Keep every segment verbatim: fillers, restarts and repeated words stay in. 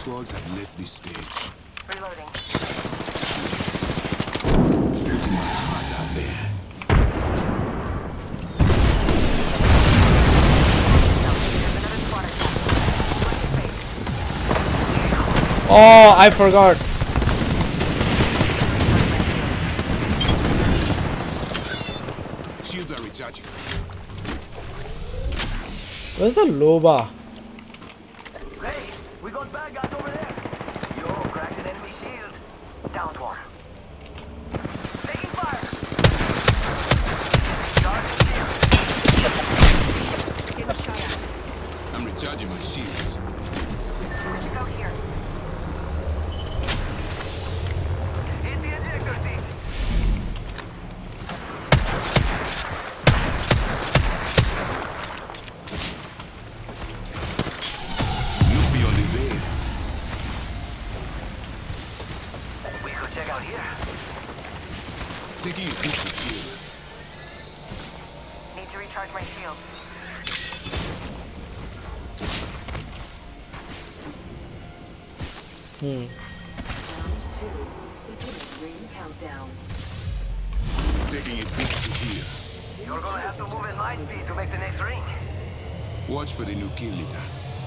squads have left this stage. Reloading. Putting my heart out there. Oh, I forgot. Shields are recharging. Where's the Loba? Hey, we got bad guys over there. Yo, cracked an enemy shield. Downed one. Taking fire. Charging shield. Getting shot at. I'm recharging my shields. Where'd you go here? Hit the ejector seat. Look beyond the veil. We could check out here. Taking a peek at here. Need to recharge my shield. Hmm. Round two. Beginning ring countdown. Taking a peek to here. You're gonna have to move at light speed to make the next ring. Watch for the new kill leader.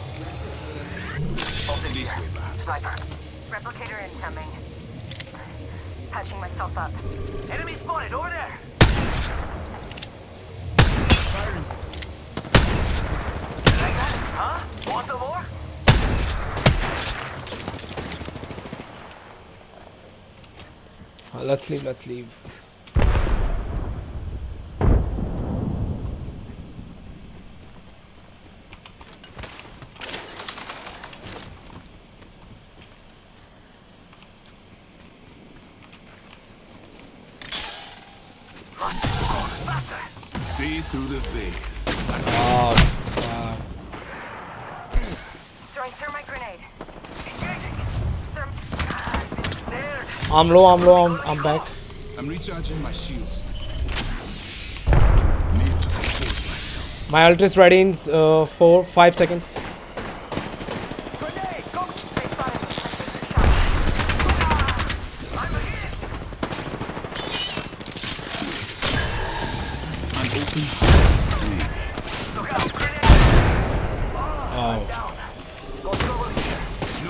This way, perhaps. Sniper. Replicator incoming. Patching myself up. Enemy spotted over there. Firing. You like that? Huh? Want some more? Uh, let's leave. Let's leave. Run. Faster. See through the veil. Oh, wow. Throwing thermite grenade. Engaging. Therm. Ah, it's snared. I'm low. I'm low. I'm, I'm back. I'm recharging my shields. Need to compose myself. My ult is ready in uh, four, five seconds. Grenade. Go. They spotted me. Ah, I'm hit. An open place is clear. Look out. Grenade. Oh. Down. Go over here. No.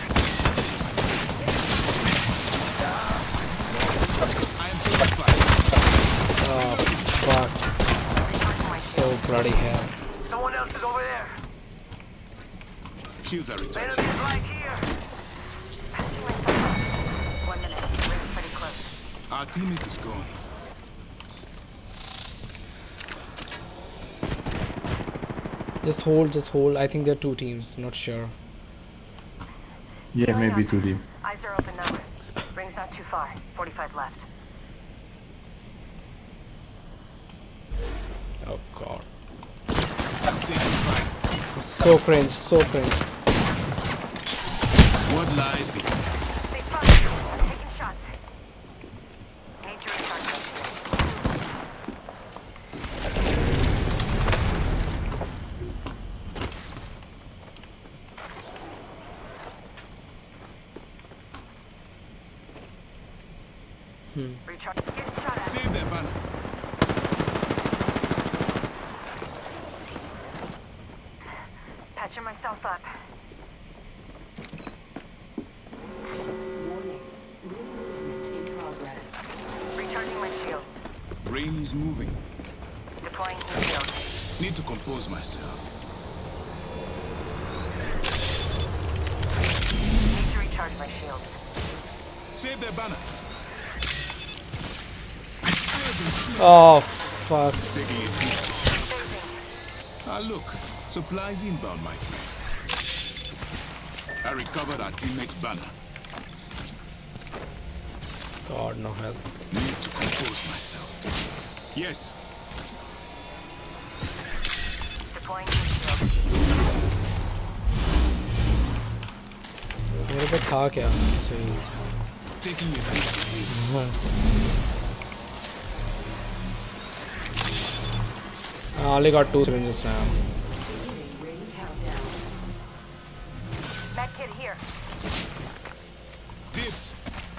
I am taking fire. Oh, fuck. So bloody hell. Someone else is over there. Shields are recharging. Enemy's right here. Patching myself up. One minute. Ring's pretty close. Our teammate is gone. Just hold. Just hold. I think there are two teams. Not sure. Yeah, maybe two team. Eyes are open now. Ring's not too far. forty-five left. Oh god. Taking fire. So cringe. So cringe. What lies behind? They spotted you. Taking shots. Need to recharge my shield. Hmm. Recharge. Get shot at. Save their banner. Patching myself up. Warning. Movement in progress. Recharging my shield. Brain is moving. Deploying heat shield. Need to compose myself. Need to recharge my shield. Save their banner. Oh fuck. Taking a peek. Saving. Ah, look. Supplies inbound, my friend. I recovered our teammate's banner. God, no help. Need to compose myself. Yes. Deploying heat shield. मेरे पे था क्या? सही. Taking a peek. हाँ. I only got two syringes now. Ring countdown. Med kit here. Dibs.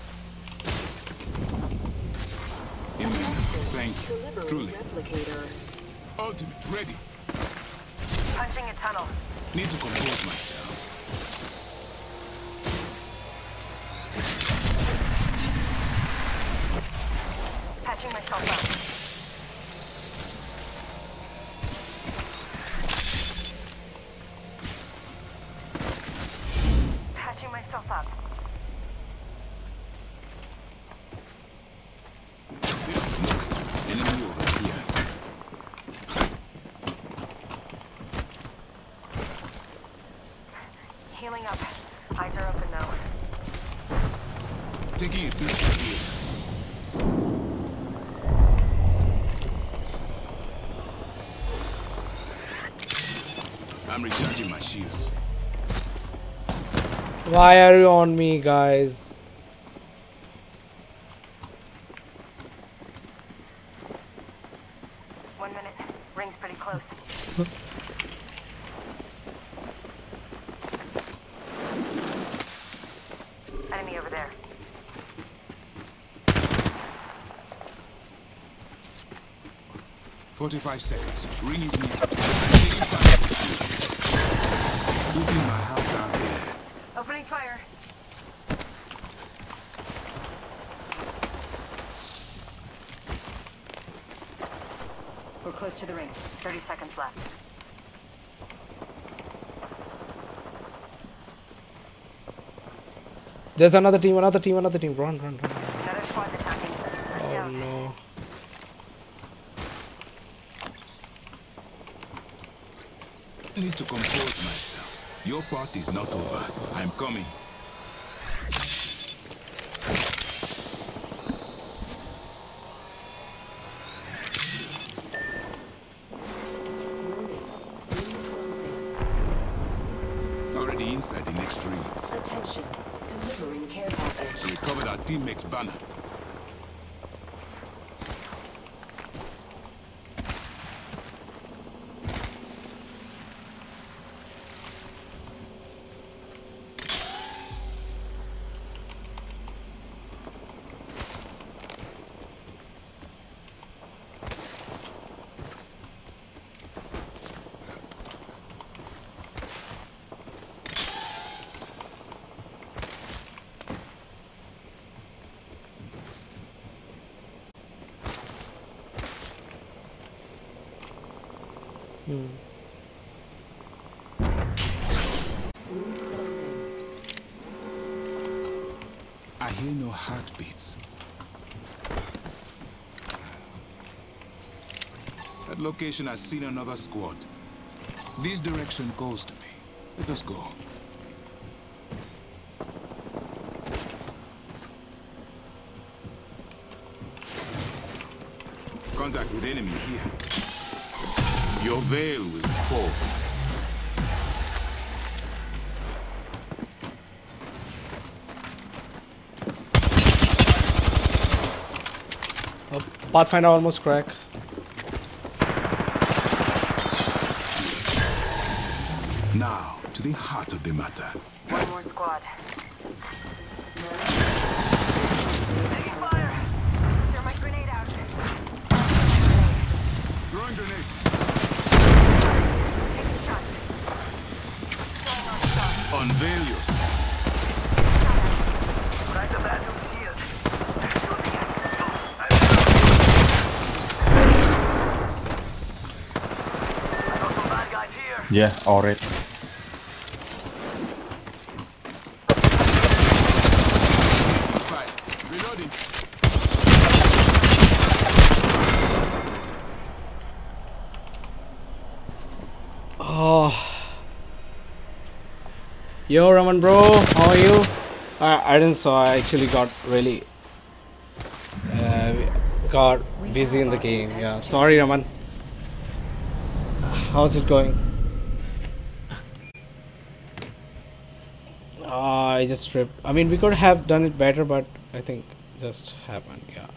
Amen. Thank you. Delivering Truly. replicator. Ultimate ready. Punching a tunnel. Need to compose myself. Patching myself up. Patching myself up. Enemy over here. Healing up. Eyes are open now. Taking it bit from here. I'm recharging my shields. Why are you on me, guys? One minute. Ring's pretty close. Enemy over there. Forty-five seconds. Ring is near. I'm taking fire. Putting my heart out there. Opening fire. We're close to the ring. thirty seconds left. There's another team, another team, another team. Run, run, run. Another squad's attacking. Oh Down. no. Need to compose myself. Your part is not over. I'm coming. Already inside the next ring. Attention. Delivering care package. We recovered our teammate's banner. Hmm. Room closing. I hear no heartbeats. That location has seen another squad. This direction calls to me. Let us go. Contact with enemy here. Your veil will fall. Oh, Pathfinder almost crack. Now, to the heart of the matter. One more squad. Taking fire. Throw my grenade out. Throwing grenade. Taking shots. Throwing on shots. Unveil yourself. Crack the bathroom shield. I got some bad guys here. Yeah, already. Fire. Reloading. Oh. Yo, Raman bro, how are you? I, I didn't saw. I actually got really uh, got busy in the game. Yeah, sorry, Raman. How's it going? Uh, I just tripped. I mean, we could have done it better, but I think it just happened. Yeah.